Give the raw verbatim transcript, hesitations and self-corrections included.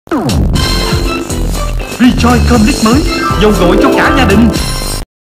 Rejoice Comlink mới, dầu gội cho cả gia đình.